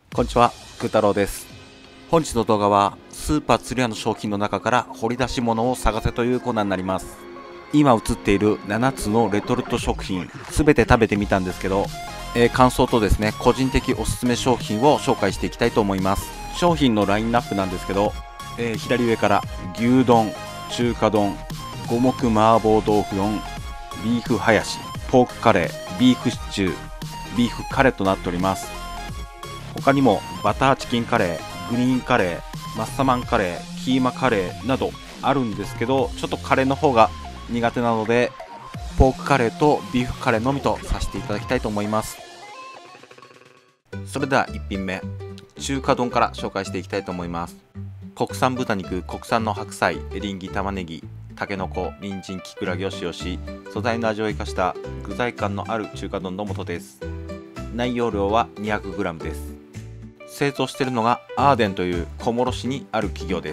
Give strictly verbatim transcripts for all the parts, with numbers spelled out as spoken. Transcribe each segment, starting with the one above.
こんにちは、ぐーたろうです。本日の動画はスーパーつるやの商品の中から掘り出し物を探せというコーナーになります。今映っているななつのレトルト食品すべて食べてみたんですけど、えー、感想とですね個人的おすすめ商品を紹介していきたいと思います。商品のラインナップなんですけど、えー、左上から牛丼、中華丼、五目麻婆豆腐丼、ビーフハヤシ、ポークカレー、ビーフシチュー、ビーフカレーとなっております。他にもバターチキンカレー、グリーンカレー、マッサマンカレー、キーマカレーなどあるんですけど、ちょっとカレーの方が苦手なのでポークカレーとビーフカレーのみとさせていただきたいと思います。それではいっ品目、中華丼から紹介していきたいと思います。国産豚肉、国産の白菜、エリンギ、玉ねぎ、たけのこ、人参、きくらげを使用し、素材の味を生かした具材感のある中華丼の素です。内容量は にひゃくグラム です。製造しているのがアーデンという小諸市にある企業です。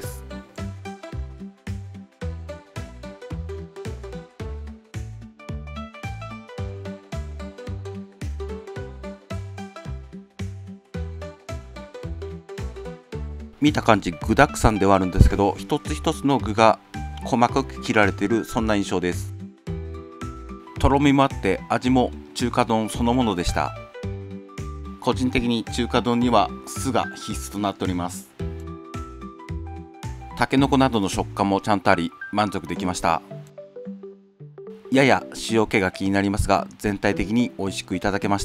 見た感じ具だくさんではあるんですけど、一つ一つの具が細かく切られている、そんな印象です。とろみもあって味も中華丼そのものでした。個人的に中華丼には酢が必須となっております。たけのこなどの食感もちゃんとあり満足できました。やや塩気が気になりますが、全体的に美味しくいただけました。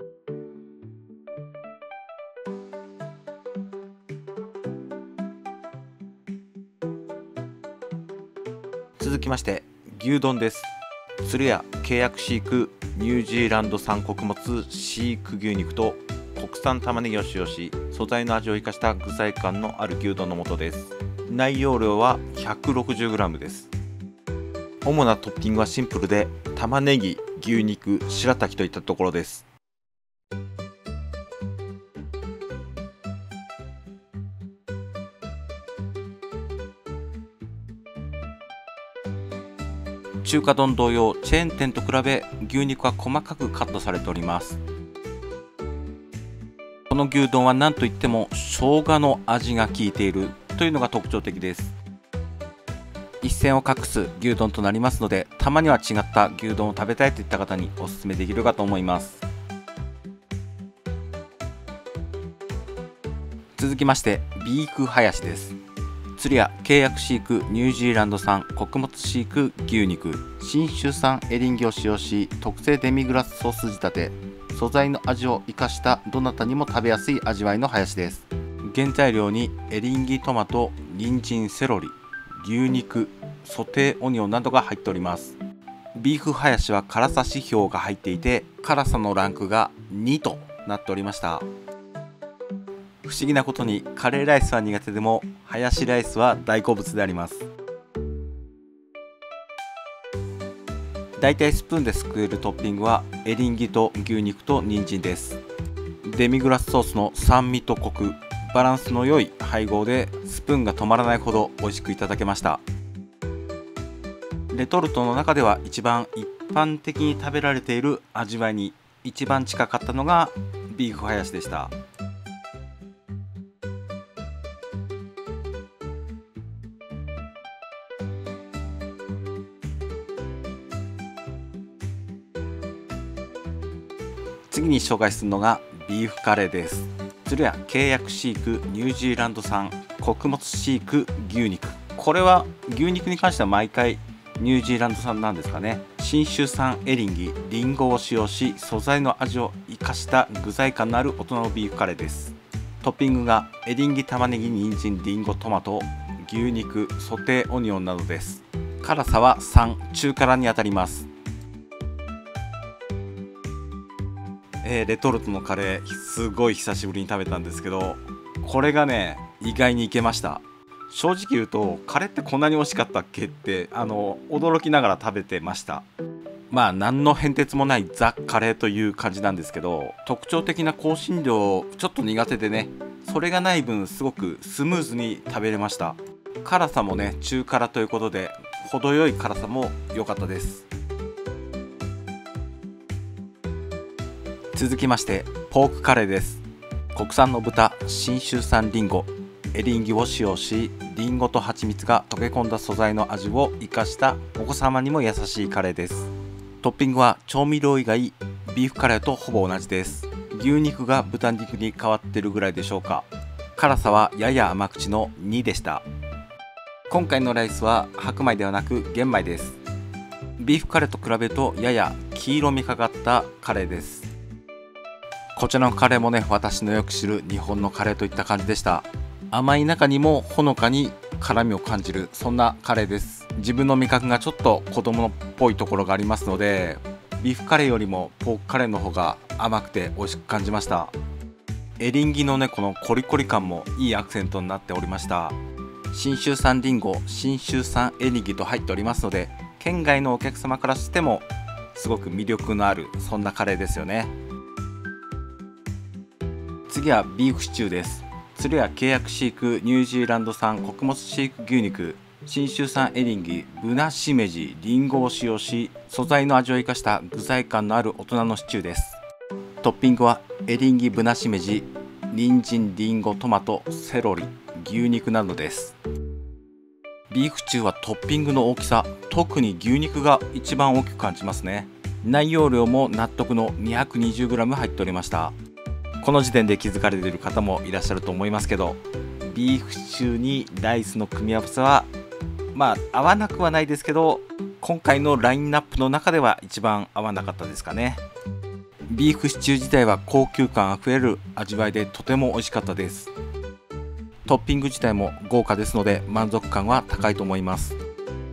続きまして牛丼です。つるや契約飼育ニュージーランド産穀物飼育牛肉と国産玉ねぎを使用し、素材の味を生かした具材感のある牛丼の素です。内容量は ひゃくろくじゅうグラム です。主なトッピングはシンプルで、玉ねぎ、牛肉、白滝といったところです。中華丼同様、チェーン店と比べ牛肉は細かくカットされております。この牛丼は何といっても生姜の味が効いているというのが特徴的です。一線を画す牛丼となりますので、たまには違った牛丼を食べたいといった方におすすめできるかと思います。続きましてビーフハヤシです。つるや契約飼育ニュージーランド産穀物飼育牛肉、信州産エリンギを使用し、特製デミグラスソース仕立て、素材の味を生かしたどなたにも食べやすい味わいのハヤシです。原材料にエリンギ、トマト、人参、セロリ、牛肉、ソテーオニオンなどが入っております。ビーフハヤシは辛さ指標が入っていて、辛さのランクがにとなっておりました。不思議なことにカレーライスは苦手でもハヤシライスは大好物であります。だいたいスプーンですくえるトッピングはエリンギと牛肉と人参です。デミグラスソースの酸味とコク、バランスの良い配合でスプーンが止まらないほど美味しくいただけました。レトルトの中では一番一般的に食べられている味わいに一番近かったのがビーフハヤシでした。次に紹介するのがビーフカレーです。つるや契約飼育ニュージーランド産穀物飼育牛肉、これは牛肉に関しては毎回ニュージーランド産なんですかね。信州産エリンギ、リンゴを使用し、素材の味を生かした具材感のある大人のビーフカレーです。トッピングがエリンギ、玉ねぎ、人参、リンゴ、トマト、牛肉、ソテーオニオンなどです。辛さはさん、中辛にあたります。えー、レトルトのカレーすごい久しぶりに食べたんですけど、これがね意外にいけました。正直言うとカレーってこんなに美味しかったっけってあの驚きながら食べてました。まあ何の変哲もないザ・カレーという感じなんですけど、特徴的な香辛料ちょっと苦手でね、それがない分すごくスムーズに食べれました。辛さもね中辛ということで程よい辛さも良かったです。続きましてポークカレーです。 国産の豚信州産リンゴエリンギを使用し、リンゴと蜂蜜が溶け込んだ素材の味を生かしたお子様にも優しいカレーです。トッピングは調味料以外ビーフカレーとほぼ同じです。牛肉が豚肉に変わってるぐらいでしょうか。辛さはやや甘口のにでした。今回のライスは白米ではなく玄米です。ビーフカレーと比べるとやや黄色みかかったカレーです。こちらのカレーもね、私のよく知る日本のカレーといった感じでした。甘い中にもほのかに辛みを感じる、そんなカレーです。自分の味覚がちょっと子供っぽいところがありますので、ビーフカレーよりもポークカレーの方が甘くて美味しく感じました。エリンギのね、このコリコリ感もいいアクセントになっておりました。信州産リンゴ、信州産エリンギと入っておりますので、県外のお客様からしてもすごく魅力のある、そんなカレーですよね。次はビーフシチューです。鶴屋契約飼育ニュージーランド産穀物飼育牛肉、信州産エリンギ、ブナシメジ、リンゴを使用し、素材の味を生かした具材感のある大人のシチューです。トッピングはエリンギ、ブナシメジ、人参、リンゴ、トマト、セロリ、牛肉などです。ビーフシチューはトッピングの大きさ、特に牛肉が一番大きく感じますね。内容量も納得の にひゃくにじゅうグラム 入っておりました。この時点で気づかれている方もいらっしゃると思いますけど、ビーフシチューにライスの組み合わせはまあ合わなくはないですけど、今回のラインナップの中では一番合わなかったですかね。ビーフシチュー自体は高級感あふれる味わいでとても美味しかったです。トッピング自体も豪華ですので満足感は高いと思います。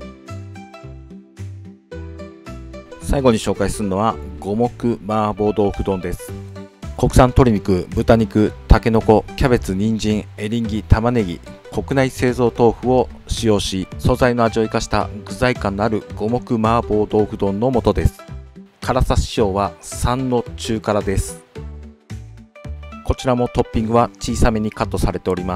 最後に紹介するのは五目麻婆豆腐丼です。国産鶏肉、豚肉、たけのこ、キャベツ、人参、エリンギ、玉ねぎ、国内製造豆腐を使用し、素材の味を生かした具材感のある五目麻婆豆腐丼の素です。辛さ使用はさんの中辛です。こちらもトッピングは小さめにカットされております。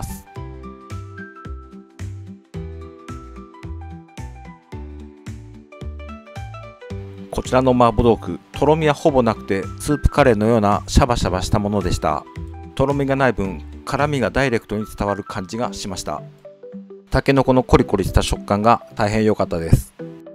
こちらの麻婆豆腐、とろみはほぼなくてスープカレーのようなシャバシャバしたものでした。とろみがない分、辛みがダイレクトに伝わる感じがしました。たけのこのコリコリした食感が大変良かったです。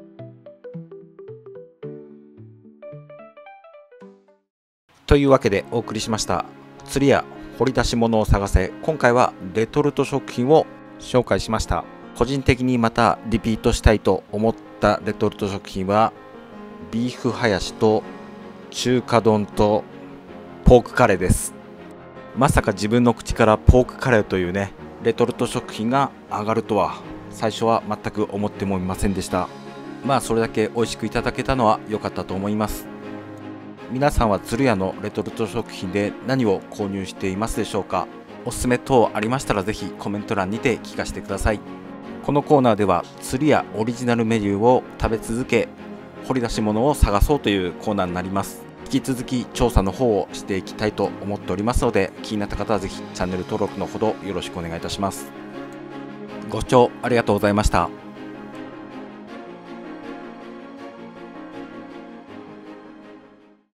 というわけでお送りしました釣りや掘り出し物を探せ。今回はレトルト食品を紹介しました。個人的にまたリピートしたいと思ったレトルト食品はビーフハヤシと中華丼とポークカレーです。まさか自分の口からポークカレーというねレトルト食品が上がるとは最初は全く思ってもいませんでした。まあそれだけ美味しくいただけたのは良かったと思います。皆さんは鶴屋のレトルト食品で何を購入していますでしょうか。おすすめ等ありましたらぜひコメント欄にて聞かせてください。このコーナーでは鶴屋オリジナルメニューを食べ続け掘り出し物を探そうというコーナーになります。引き続き調査の方をしていきたいと思っておりますので、気になった方はぜひチャンネル登録のほどよろしくお願いいたします。ご視聴ありがとうございました。